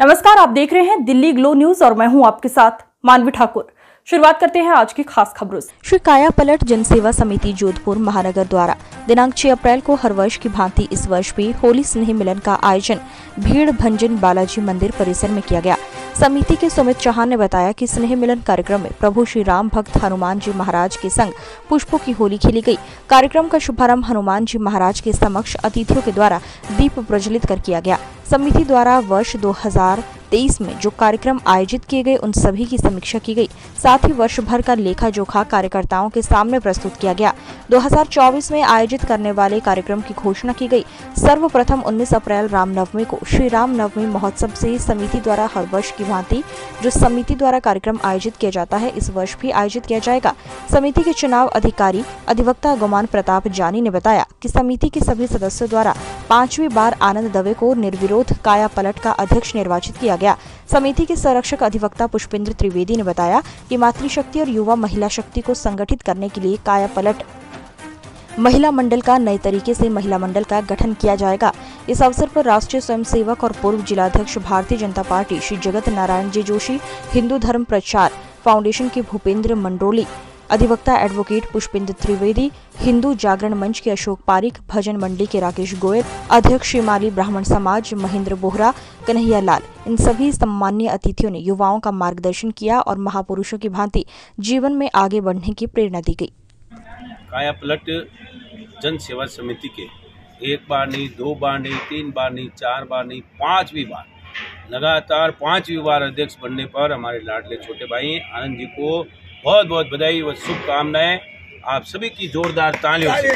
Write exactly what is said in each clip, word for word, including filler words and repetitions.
नमस्कार, आप देख रहे हैं दिल्ली ग्लो न्यूज और मैं हूं आपके साथ मानवी ठाकुर। शुरुआत करते हैं आज की खास खबरों से। श्री काया पलट जनसेवा समिति जोधपुर महानगर द्वारा दिनांक छह अप्रैल को हर वर्ष की भांति इस वर्ष भी होली स्नेह मिलन का आयोजन भीड़ भंजन बालाजी मंदिर परिसर में किया गया। समिति के सुमित चौहान ने बताया कि स्नेह मिलन कार्यक्रम में प्रभु श्री राम भक्त हनुमान जी महाराज के संग पुष्पों की होली खेली गई। कार्यक्रम का शुभारंभ हनुमान जी महाराज के समक्ष अतिथियों के द्वारा दीप प्रज्वलित कर किया गया। समिति द्वारा वर्ष दो हज़ार तेईस में जो कार्यक्रम आयोजित किए गए उन सभी की समीक्षा की गई। साथ ही वर्ष भर का लेखा जोखा कार्यकर्ताओं के सामने प्रस्तुत किया गया। दो हज़ार चौबीस में आयोजित करने वाले कार्यक्रम की घोषणा की गई। सर्वप्रथम उन्नीस अप्रैल रामनवमी को श्री राम नवमी महोत्सव से समिति द्वारा हर वर्ष की भांति जो समिति द्वारा कार्यक्रम आयोजित किया जाता है इस वर्ष भी आयोजित किया जाएगा। समिति के चुनाव अधिकारी अधिवक्ता गुमान प्रताप जानी ने बताया कि समिति के सभी सदस्यों द्वारा पांचवी बार आनंद दवे को निर्विरोध काया पलट का अध्यक्ष निर्वाचित किया गया। समिति के संरक्षक अधिवक्ता पुष्पेंद्र त्रिवेदी ने बताया कि मातृशक्ति और युवा महिला शक्ति को संगठित करने के लिए काया पलट महिला मंडल का नए तरीके से महिला मंडल का गठन किया जाएगा। इस अवसर पर राष्ट्रीय स्वयंसेवक और पूर्व जिलाध्यक्ष भारतीय जनता पार्टी श्री जगत नारायण जी जोशी, हिंदू धर्म प्रचार फाउंडेशन के भूपेंद्र मंडोली, अधिवक्ता एडवोकेट पुष्पेंद्र त्रिवेदी, हिंदू जागरण मंच के अशोक पारिक, भजन मंडली के राकेश गोयल, अध्यक्ष श्रीमाली ब्राह्मण समाज महेंद्र बोहरा, कन्हैया लाल, इन सभी सम्मानीय अतिथियों ने युवाओं का मार्गदर्शन किया और महापुरुषों की भांति जीवन में आगे बढ़ने की प्रेरणा दी गई। काया पलट जन सेवा समिति के एक बार नहीं, दो बार नहीं, तीन बार नहीं, चार बार नहीं, पांचवी बार लगातार पांचवी बार अध्यक्ष बनने पर हमारे लाडले छोटे भाई आनंद जी को बहुत बहुत बधाई व शुभकामनाएं। आप सभी की जोरदार तालियों से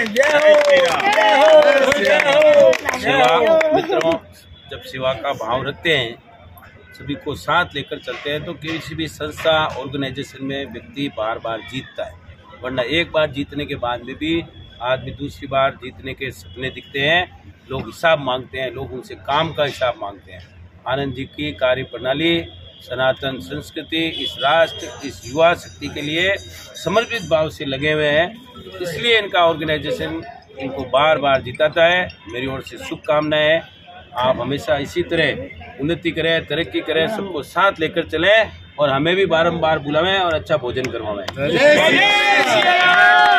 सेवा मित्रों, जब सेवा का भाव रखते हैं, सभी को साथ लेकर चलते हैं तो किसी भी संस्था ऑर्गेनाइजेशन में व्यक्ति बार बार जीतता है। वरना एक बार जीतने के बाद में भी आदमी दूसरी बार जीतने के सपने दिखते हैं। लोग हिसाब मांगते हैं, लोग उनसे काम का हिसाब मांगते हैं। आनंद जी की कार्य प्रणाली सनातन संस्कृति, इस राष्ट्र, इस युवा शक्ति के लिए समर्पित भाव से लगे हुए हैं। इसलिए इनका ऑर्गेनाइजेशन इनको बार बार जिताता है। मेरी ओर से शुभकामनाएं हैं। आप हमेशा इसी तरह उन्नति करें, तरक्की करें, सबको साथ लेकर चलें और हमें भी बारंबार बुलावें और अच्छा भोजन करवाएं।